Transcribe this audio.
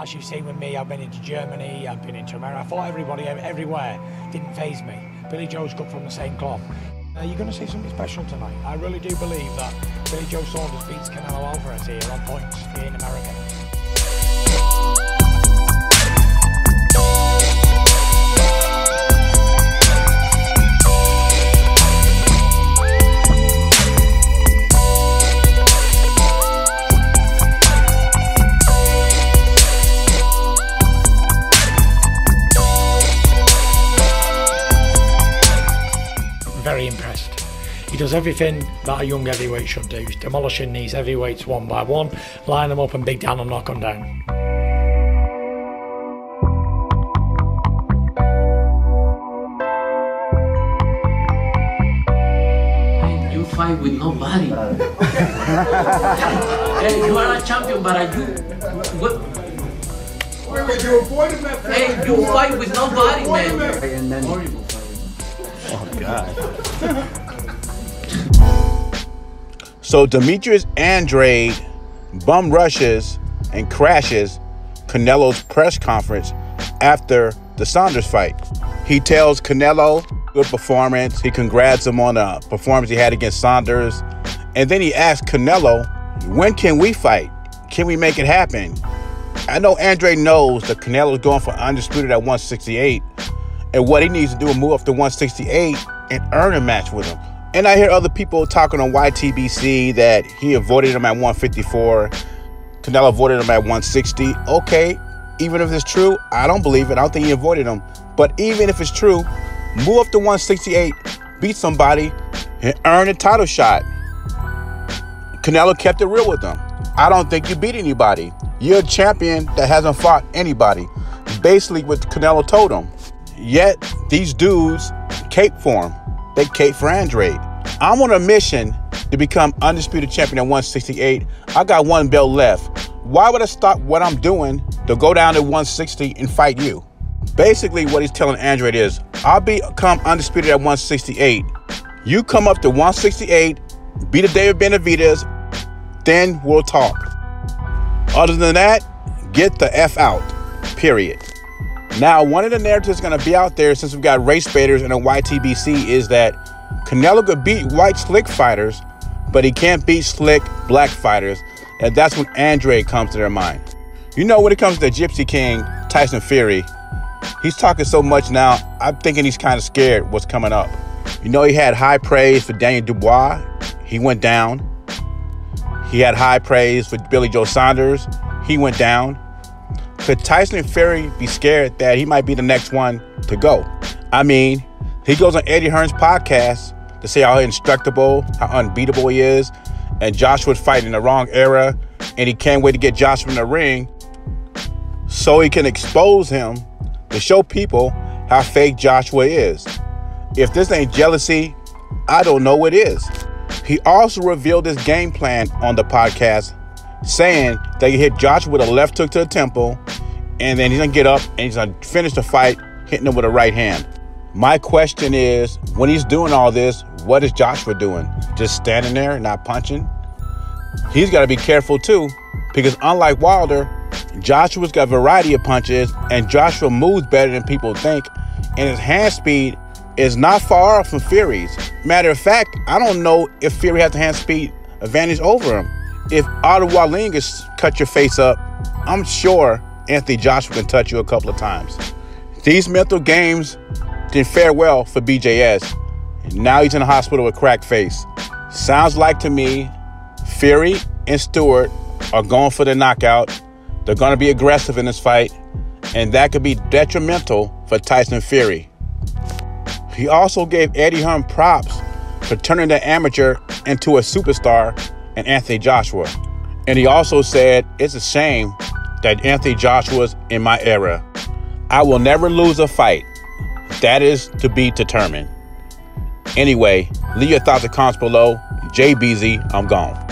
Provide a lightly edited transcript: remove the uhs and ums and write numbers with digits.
as you've seen with me, I've been into Germany, I've been into America. I fought everybody everywhere. Didn't faze me. Billy Joe's cut from the same cloth. You're going to see something special tonight. I really do believe that Billy Joe Saunders beats Canelo Alvarez here on points here in America. Very impressed. He does everything that a young heavyweight should do. He's demolishing these heavyweights one by one, line them up and big down and knock them down. Hey, you fight with nobody. Hey, you are a champion, but are you... What? Wait, you avoided that. Hey, you fight with nobody, man. And then Horrible. oh god. So Demetrius Andrade bum rushes and crashes Canelo's press conference after the Saunders fight. He tells Canelo good performance. He congrats him on the performance he had against Saunders. And then he asks Canelo, when can we fight? Can we make it happen? I know Andrade knows that Canelo's going for undisputed at 168. And what he needs to do is move up to 168 and earn a match with him. And I hear other people talking on YTBC that he avoided him at 154. Canelo avoided him at 160. Okay, even if it's true, I don't believe it. I don't think he avoided him. But even if it's true, move up to 168, beat somebody, and earn a title shot. Canelo kept it real with him. I don't think you beat anybody. You're a champion that hasn't fought anybody. Basically what Canelo told him. Yet, these dudes cape for him. They cape for Andrade. I'm on a mission to become undisputed champion at 168. I got one belt left. Why would I stop what I'm doing to go down to 160 and fight you? Basically, what he's telling Andrade is, I'll become undisputed at 168. You come up to 168, beat a David Benavidez, then we'll talk. Other than that, get the F out, period. Now, one of the narratives going to be out there since we've got race baiters and a YTBC is that Canelo could beat white slick fighters, but he can't beat slick black fighters. And that's when Andrade comes to their mind. You know, when it comes to the Gypsy King, Tyson Fury, he's talking so much now, I'm thinking he's kind of scared what's coming up. You know, he had high praise for Daniel Dubois. He went down. He had high praise for Billy Joe Saunders. He went down. Could Tyson Fury be scared that he might be the next one to go? I mean, he goes on Eddie Hearn's podcast to say how indestructible, how unbeatable he is, and Joshua's fighting in the wrong era, and he can't wait to get Joshua in the ring so he can expose him to show people how fake Joshua is. If this ain't jealousy, I don't know what is. He also revealed his game plan on the podcast, saying that he hit Joshua with a left hook to the temple, and then he's going to get up and he's going to finish the fight, hitting him with a right hand. My question is, when he's doing all this, what is Joshua doing? Just standing there, not punching? He's got to be careful too, because unlike Wilder, Joshua's got a variety of punches, and Joshua moves better than people think, and his hand speed is not far off from Fury's. Matter of fact, I don't know if Fury has the hand speed advantage over him. If Otto Wallingas cut your face up, I'm sure Anthony Joshua can touch you a couple of times. These mental games didn't fare well for BJS. Now he's in the hospital with a cracked face. Sounds like to me, Fury and Stewart are going for the knockout. They're going to be aggressive in this fight, and that could be detrimental for Tyson Fury. He also gave Eddie Hearn props for turning the amateur into a superstar in Anthony Joshua. And he also said, it's a shame that Anthony Joshua's in my era. I will never lose a fight. That is to be determined. Anyway, leave your thoughts and comments below. JBZ, I'm gone.